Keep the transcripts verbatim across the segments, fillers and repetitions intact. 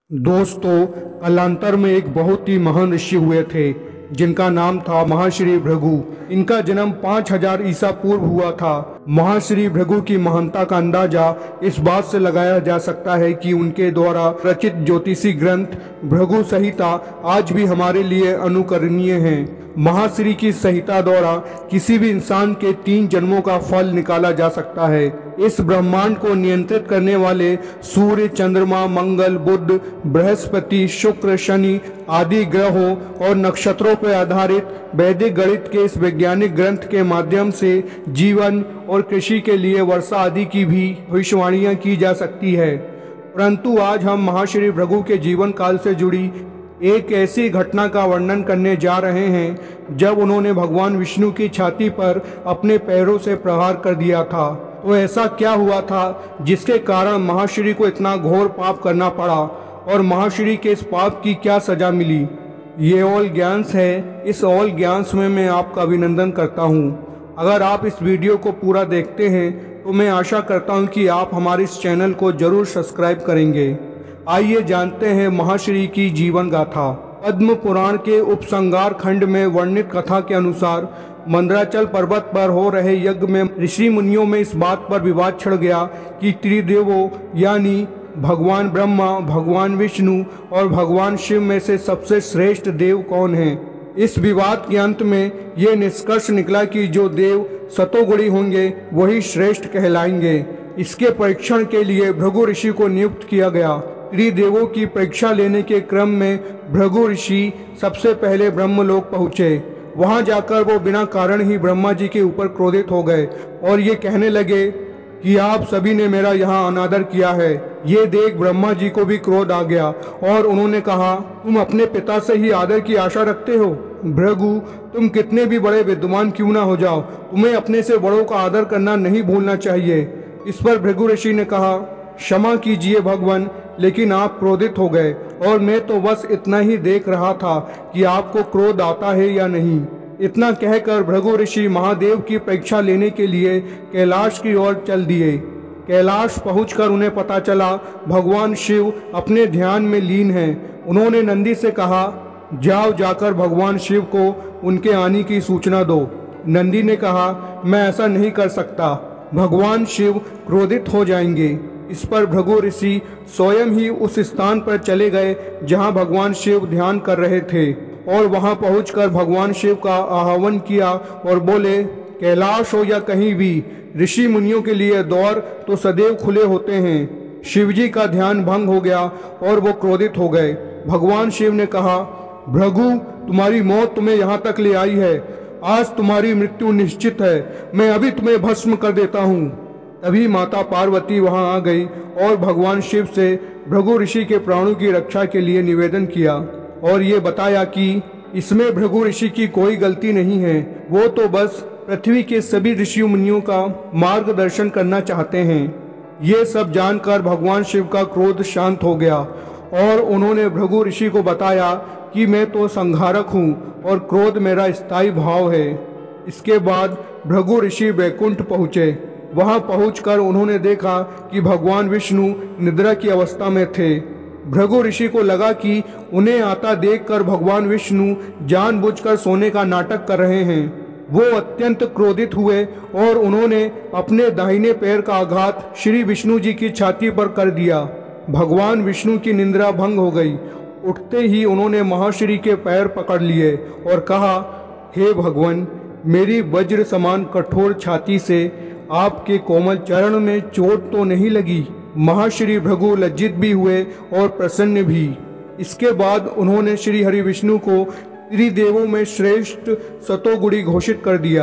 दोस्तों, कालांतर में एक बहुत ही महान ऋषि हुए थे जिनका नाम था महर्षि भृगु। इनका जन्म पाँच हजार ईसा पूर्व हुआ था। महर्षि भृगु की महानता का अंदाजा इस बात से लगाया जा सकता है कि उनके द्वारा रचित ज्योतिषी ग्रंथ भृगु संहिता आज भी हमारे लिए अनुकरणीय है। महर्षि की संहिता द्वारा किसी भी इंसान के तीन जन्मों का फल निकाला जा सकता है। इस ब्रह्मांड को नियंत्रित करने वाले सूर्य, चंद्रमा, मंगल, बुध, बृहस्पति, शुक्र, शनि आदि ग्रहों और नक्षत्रों पर आधारित वैदिक गणित के इस वैज्ञानिक ग्रंथ के माध्यम से जीवन और कृषि के लिए वर्षा आदि की भी भविष्यवाणियां की जा सकती है। परंतु आज हम महर्षि भृगु के जीवन काल से जुड़ी एक ऐसी घटना का वर्णन करने जा रहे हैं जब उन्होंने भगवान विष्णु की छाती पर अपने पैरों से प्रहार कर दिया था। तो ऐसा क्या हुआ था जिसके कारण महर्षि को इतना घोर पाप करना पड़ा और महर्षि के इस पाप की क्या सजा मिली? ये ऑल ज्ञान्स है। इस ऑल ज्ञान्स में मैं आपका अभिनंदन करता हूँ। अगर आप इस वीडियो को पूरा देखते हैं तो मैं आशा करता हूँ कि आप हमारे इस चैनल को जरूर सब्सक्राइब करेंगे। आइए जानते हैं महर्षि की जीवन गाथा। पद्म पुराण के उपसंहार खंड में वर्णित कथा के अनुसार मंदराचल पर्वत पर हो रहे यज्ञ में ऋषि मुनियों में इस बात पर विवाद छिड़ गया कि त्रिदेवों यानी भगवान ब्रह्मा, भगवान विष्णु और भगवान शिव में से सबसे श्रेष्ठ देव कौन है। इस विवाद के अंत में ये निष्कर्ष निकला कि जो देव सतोगुणी होंगे वही श्रेष्ठ कहलाएंगे। इसके परीक्षण के लिए भृगु ऋषि को नियुक्त किया गया। त्रिदेवों की परीक्षा लेने के क्रम में भृगु ऋषि सबसे पहले ब्रह्मलोक पहुँचे। वहां जाकर वो बिना कारण ही ब्रह्मा जी के ऊपर क्रोधित हो गए और ये कहने लगे कि आप सभी ने मेरा यहाँ अनादर किया है। ये देख ब्रह्मा जी को भी क्रोध आ गया और उन्होंने कहा, तुम अपने पिता से ही आदर की आशा रखते हो? भृगु, तुम कितने भी बड़े विद्वान क्यों ना हो जाओ, तुम्हें अपने से बड़ों का आदर करना नहीं भूलना चाहिए। इस पर भृगु ऋषि ने कहा, क्षमा कीजिए भगवान, लेकिन आप क्रोधित हो गए और मैं तो बस इतना ही देख रहा था कि आपको क्रोध आता है या नहीं। इतना कहकर भृगु ऋषि महादेव की परीक्षा लेने के लिए कैलाश की ओर चल दिए। कैलाश पहुंचकर उन्हें पता चला भगवान शिव अपने ध्यान में लीन हैं। उन्होंने नंदी से कहा, जाओ जाकर भगवान शिव को उनके आने की सूचना दो। नंदी ने कहा, मैं ऐसा नहीं कर सकता, भगवान शिव क्रोधित हो जाएंगे। इस पर भृगु ऋषि स्वयं ही उस स्थान पर चले गए जहां भगवान शिव ध्यान कर रहे थे और वहां पहुंचकर भगवान शिव का आह्वान किया और बोले, कैलाश हो या कहीं भी, ऋषि मुनियों के लिए द्वार तो सदैव खुले होते हैं। शिवजी का ध्यान भंग हो गया और वो क्रोधित हो गए। भगवान शिव ने कहा, भृगु, तुम्हारी मौत तुम्हें यहाँ तक ले आई है, आज तुम्हारी मृत्यु निश्चित है, मैं अभी तुम्हें भस्म कर देता हूँ। तभी माता पार्वती वहां आ गई और भगवान शिव से भृगु ऋषि के प्राणों की रक्षा के लिए निवेदन किया और ये बताया कि इसमें भृगु ऋषि की कोई गलती नहीं है, वो तो बस पृथ्वी के सभी ऋषि मुनियों का मार्गदर्शन करना चाहते हैं। ये सब जानकर भगवान शिव का क्रोध शांत हो गया और उन्होंने भृगु ऋषि को बताया कि मैं तो संहारक हूँ और क्रोध मेरा स्थायी भाव है। इसके बाद भृगु ऋषि वैकुंठ पहुँचे। वहां पहुंचकर उन्होंने देखा कि भगवान विष्णु निद्रा की अवस्था में थे। भृगु ऋषि को लगा कि उन्हें आता देखकर भगवान विष्णु जानबूझकर सोने का नाटक कर रहे हैं। वो अत्यंत क्रोधित हुए और उन्होंने अपने दाहिने पैर का आघात श्री विष्णु जी की छाती पर कर दिया। भगवान विष्णु की निद्रा भंग हो गई। उठते ही उन्होंने महर्षि के पैर पकड़ लिए और कहा, हे भगवान, मेरी वज्र समान कठोर छाती से आपके कोमल चरण में चोट तो नहीं लगी? महर्षि भृगु लज्जित भी हुए और प्रसन्न भी। इसके बाद उन्होंने श्री हरि विष्णु को त्रिदेवों में श्रेष्ठ सतोगुणी घोषित कर दिया।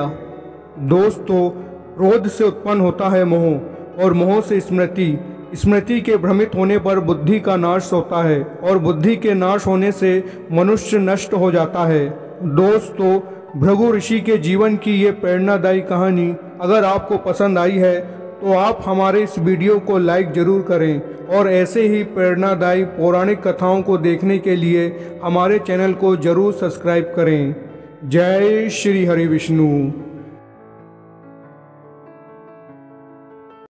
दोस्तों, क्रोध से उत्पन्न होता है मोह और मोह से स्मृति। स्मृति के भ्रमित होने पर बुद्धि का नाश होता है और बुद्धि के नाश होने से मनुष्य नष्ट हो जाता है। दोस्तों, भृगु ऋषि के जीवन की ये प्रेरणादायी कहानी अगर आपको पसंद आई है तो आप हमारे इस वीडियो को लाइक जरूर करें और ऐसे ही प्रेरणादायी पौराणिक कथाओं को देखने के लिए हमारे चैनल को जरूर सब्सक्राइब करें। जय श्री हरि विष्णु।